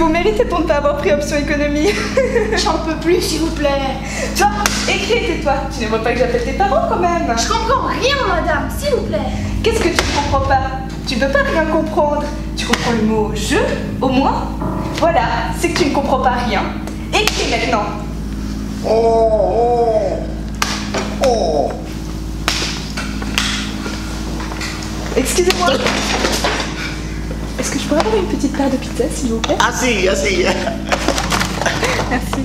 vous méritez pour ne pas avoir pris option économie. J'en peux plus, s'il vous plaît. Toi, écris et tais-toi. Tu ne vois pas que j'appelle tes parents quand même. Je comprends rien, madame, s'il vous plaît. Qu'est-ce que tu ne comprends pas? Tu ne peux pas rien comprendre. Tu comprends le mot je, au moins? Voilà, c'est que tu ne comprends pas rien. Écris maintenant. Excusez-moi. Est-ce que je pourrais avoir une petite part de pizza, s'il vous plaît? Assis. Merci.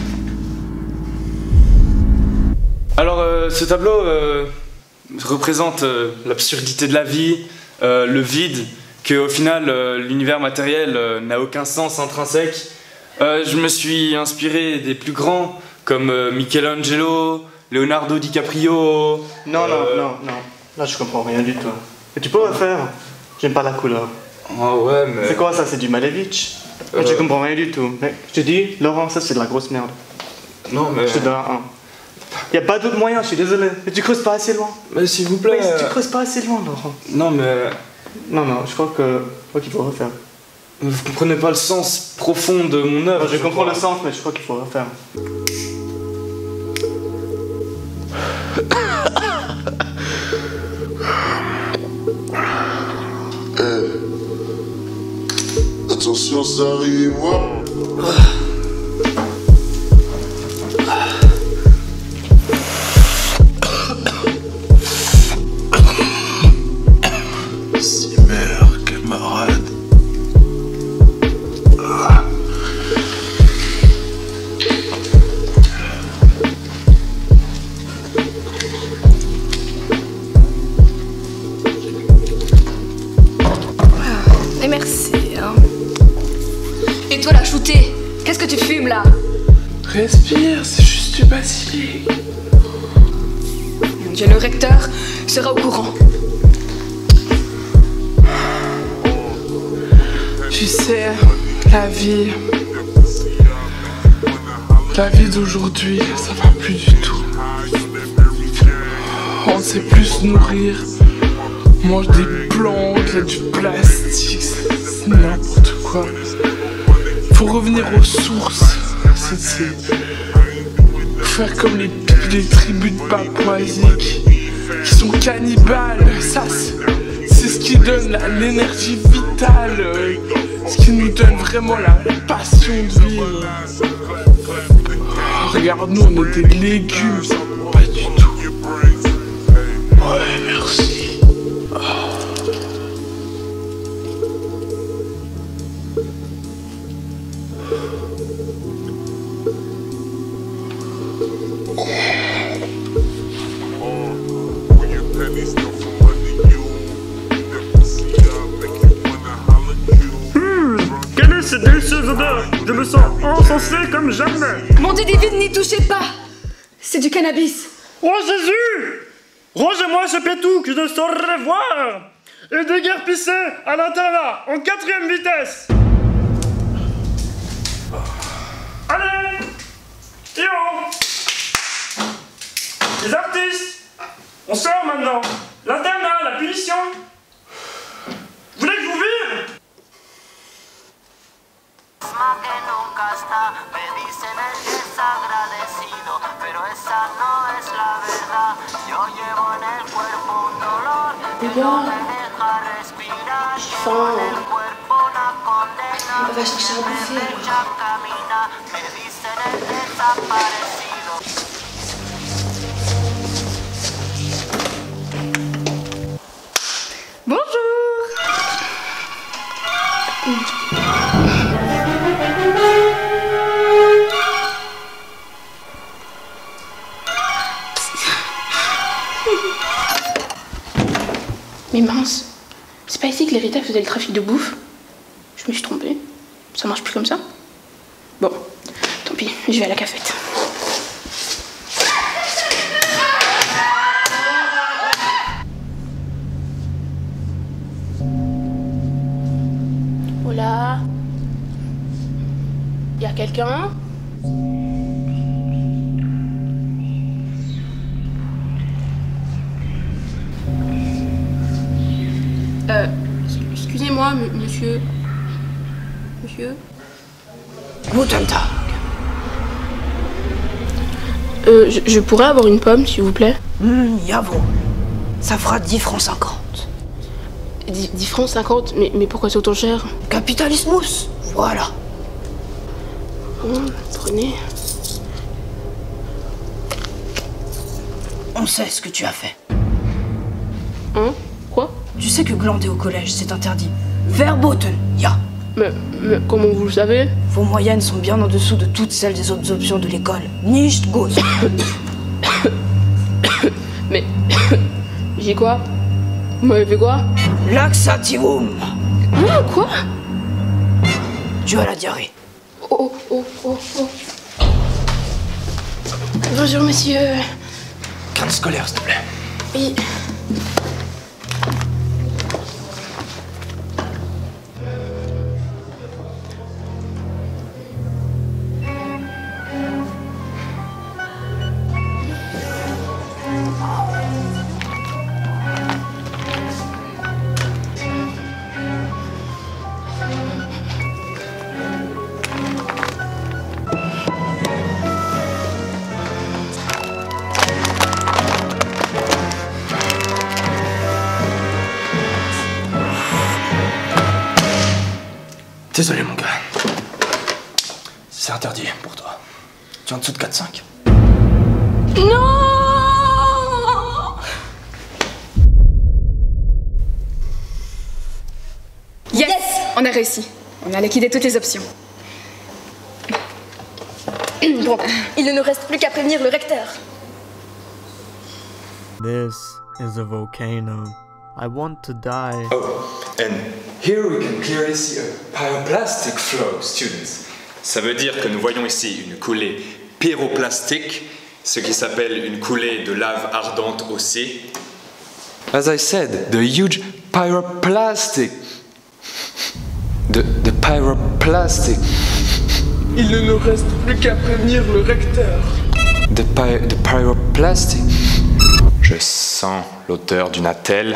Alors, ce tableau représente l'absurdité de la vie, le vide, qu'au final, l'univers matériel n'a aucun sens intrinsèque. Je me suis inspiré des plus grands, comme Michelangelo, Leonardo DiCaprio... Non. Là, je comprends rien du tout. Et tu peux refaire? J'aime pas la couleur. Oh ouais, mais... C'est quoi ça? C'est du Malevich? Je comprends rien du tout. Mais je te dis, Laurent, ça c'est de la grosse merde. Non, mais... Je te donne un. Y a pas d'autre moyen, je suis désolé. Mais tu creuses pas assez loin. Mais s'il vous plaît... Mais tu creuses pas assez loin, Laurent. Non, mais... Non, je crois qu'il faut refaire. Vous comprenez pas le sens profond de mon œuvre. Je comprends le sens, mais je crois qu'il faut refaire. Attention, ça arrive. Zimmer, camarade. Et merci, hein. Et toi, la shootée, qu'est-ce que tu fumes, là? Respire, c'est juste du basilic. Mon Dieu, le recteur sera au courant. Tu sais, la vie d'aujourd'hui, ça va plus du tout. On sait plus se nourrir, on mange des plantes, il y a du plastique, c'est n'importe quoi. Faut revenir aux sources, c'est faire comme les tribus de Papouasie qui sont cannibales. Ça, c'est ce qui donne l'énergie vitale, ce qui nous donne vraiment la passion de vivre. Regarde, nous on est des légumes, ça pas du tout. Ouais, merci. Quelle est cette délicieuse odeur? Je me sens encensé comme jamais. Mon Dieu divine, n'y touchez pas. C'est du cannabis. Oh Jésus! Rangez-moi ce pétou que je ne saurais voir et déguerpissez à l'internat en 4e vitesse. Allez! Yo! Les artistes! On sort maintenant! L'internat, la punition! Vous voulez que je vous vire? Que nunca está, me dicen el desagradecido, pero esa no es la verdad. Yo llevo en el cuerpo un dolor que no me deja respirar. Llevo en el cuerpo una condena, mi derecha camina, me dicen el desaparecido. Bonjour. Mais mince, c'est pas ici que l'héritage faisait le trafic de bouffe? Je me suis trompée. Ça marche plus comme ça? Bon, tant pis, je vais à la cafette. Hola? Y'a quelqu'un? Excusez-moi, monsieur. Monsieur? Guten Tag. Je pourrais avoir une pomme, s'il vous plaît? Jawohl. Ça fera 10 francs 50. 10 francs 50? Mais pourquoi c'est autant cher? Capitalismus, voilà. Bon, prenez. On sait ce que tu as fait. Hein? Quoi? Tu sais que glander au collège, c'est interdit. Verboten, ja. Mais comment vous le savez? Vos moyennes sont bien en dessous de toutes celles des autres options de l'école. Nicht gut. Mais... j'ai quoi? Vous m'avez fait quoi? Laxativum. Quoi? Tu as la diarrhée. Oh. Bonjour, monsieur. Carte scolaire, s'il te plaît. Oui. Désolé, mon gars. C'est interdit pour toi. Tu es en dessous de 4-5. Non! Yes! On a réussi. On a liquidé toutes les options. Bon, il ne nous reste plus qu'à prévenir le recteur. This is a volcano. I want to die. Oh, and here we can clearly see a pyroclastic flow, students. Ça veut dire que nous voyons ici une coulée pyroplastique, ce qui s'appelle une coulée de lave ardente aussi. As I said, the huge pyroplastic. The pyroplastic. Il ne nous reste plus qu'à prévenir le recteur. The pyroplastic. Je sens l'odeur d'une attelle.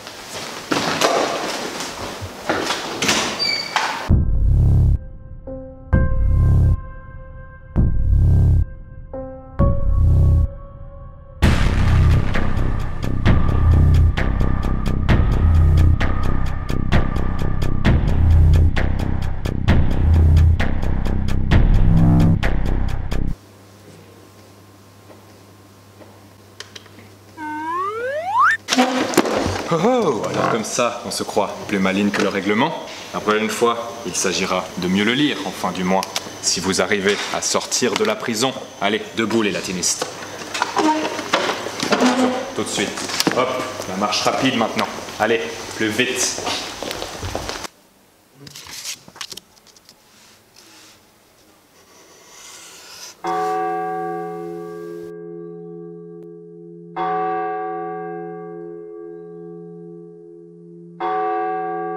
Oh, alors comme ça, on se croit plus maligne que le règlement. La prochaine fois, il s'agira de mieux le lire, enfin du moins, si vous arrivez à sortir de la prison. Allez, debout les latinistes. Tout de suite. Hop, la marche rapide maintenant. Allez, plus vite.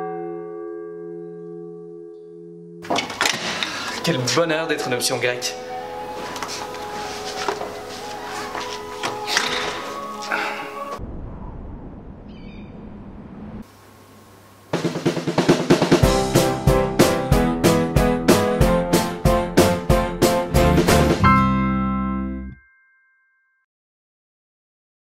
Quel bonheur d'être une option grecque.